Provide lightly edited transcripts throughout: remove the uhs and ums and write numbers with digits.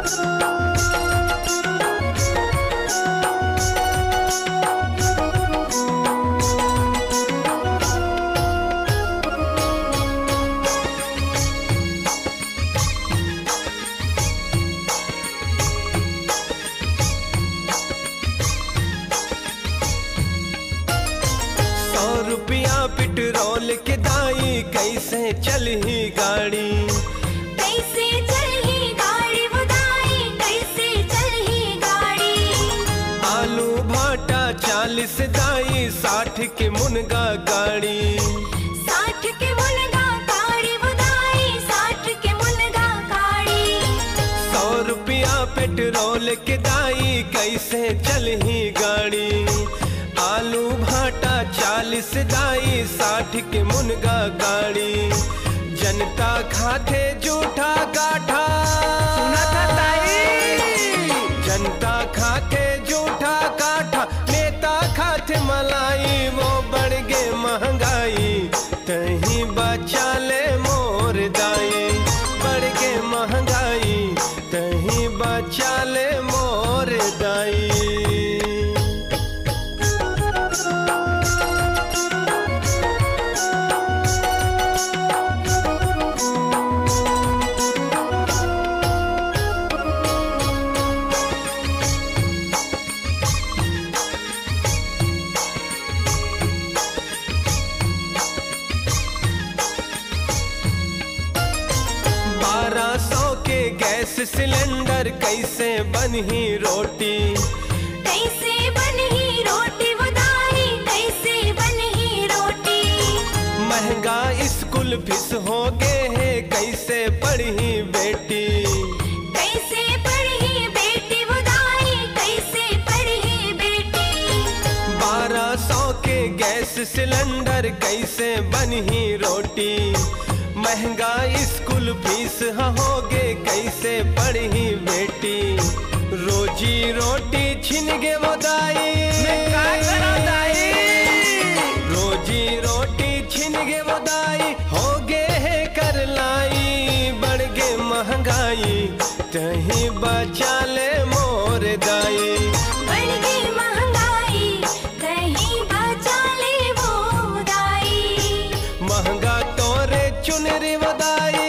रुपया पेट्रोल के दाई कैसे चलही गाड़ी, कैसे चलही गाड़ी बुदाई, कैसे चलही गाड़ी। आलू भाटा 40 दाई 60 के मुनगा गाड़ी, 60 के मुनगा गाड़ी बुदाई, 60 के मुनगा गाड़ी। 100 रुपया पेट्रोल के दाई कैसे चलही गाड़ी, आलू भाटा 40 दाई 60 के मुनगा गाड़ी। जनता खाते जूठा गाठा, सुना था ताई। जनता खाते जूठा गाठा, नेता खाते मलाई, वो बढ़ गे महंगाई, तहीं बचा ले मोर दाई। बढ़ गे महंगाई, तहीं बचा ले मोर दाई। गैस सिलेंडर कैसे बनही रोटी, कैसे बनही रोटी बुदाई, कैसे बनही रोटी। महंगा स्कूल फीस हो गए है, कैसे पढ़ी बेटी, कैसे पढ़ी बेटी बुदाई, कैसे पढ़ी बेटी। 1200 के गैस सिलेंडर कैसे बनही रोटी, महंगा स्कूल फीस हो गे, कैसे पढ़ी बेटी। रोजी रोटी छिन गे वो दाई, रोजी रोटी छिन गे वो दाई, हो गे है कर लाई। बढ़ गे महंगाई, तहीं बचा ले मोर दाई। बढ़ गई महंगाई, कहीं बचा ले वो दाई। महंगा तोरे चुनरी वदाई,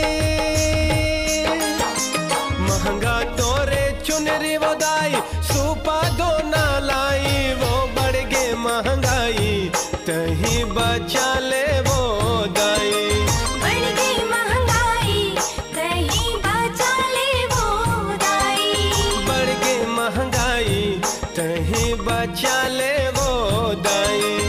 महंगा तोरे चुनरी वदाई, सूपा दो ना लाई, वो बढ़ गे महंगाई, तहीं बचा ले वो दाई। बढ़ गई महंगाई, कहीं बचा ले वो दाई। बढ़ गे महंगाई, तहीं बचा ले वो दाई।